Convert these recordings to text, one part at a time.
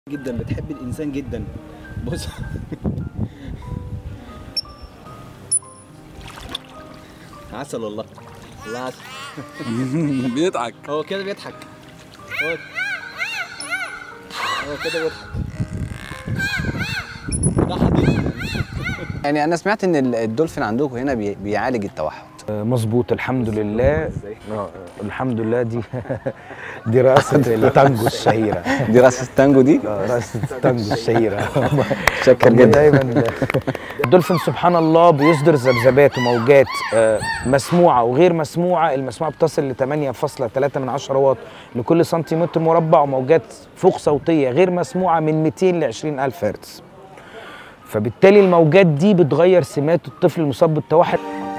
جدا بتحب الانسان جدا. بص عسل والله، والله عسل. بيضحك، هو كده بيضحك، هو كده بيضحك. ده حبيبي. يعني انا سمعت ان الدولفين عندكم هنا بيعالج التوحد. مظبوط، الحمد لله. الحمد لله. دي رقصة التانجو الشهيرة. دي رقصة التانجو دي؟ رقصة التانجو الشهيرة. شكر جدا. دايما الدولفين سبحان الله بيصدر ذبذبات وموجات مسموعة وغير مسموعة. المسموعة بتصل ل 8.3 واط لكل سنتيمتر مربع، وموجات فوق صوتية غير مسموعة من 200 ل 20,000 هرتز. فبالتالي الموجات دي بتغير سمات الطفل المصاب بالتوحد.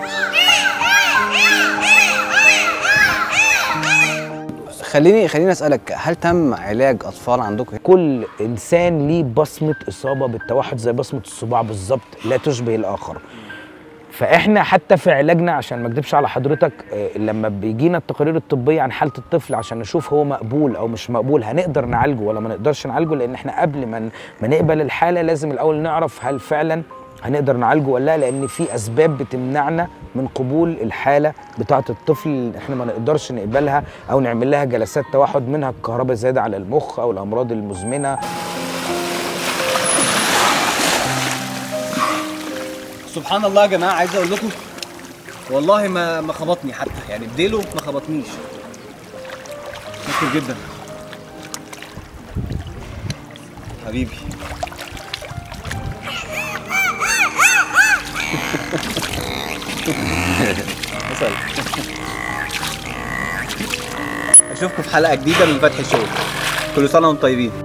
خليني اسالك، هل تم علاج اطفال عندكم؟ كل انسان ليه بصمه اصابه بالتوحد زي بصمه الصباع بالظبط، لا تشبه الاخر. فاحنا حتى في علاجنا، عشان ما اكدبش على حضرتك، لما بيجينا التقارير الطبيه عن حاله الطفل عشان نشوف هو مقبول او مش مقبول، هنقدر نعالجه ولا ما نقدرش نعالجه، لان احنا قبل ما نقبل الحاله لازم الاول نعرف هل فعلا هنقدر نعالجه ولا لا، لان في اسباب بتمنعنا من قبول الحاله بتاعه الطفل احنا ما نقدرش نقبلها او نعمل لها جلسات توحد، منها الكهرباء زياده على المخ او الامراض المزمنه. سبحان الله يا جماعه، عايز اقول لكم والله ما خبطني حتى، يعني بديله ما خبطنيش. شكرا جدا حبيبي. اشوفكم في حلقه جديده من فتح شو. كل سنه وانتم طيبين.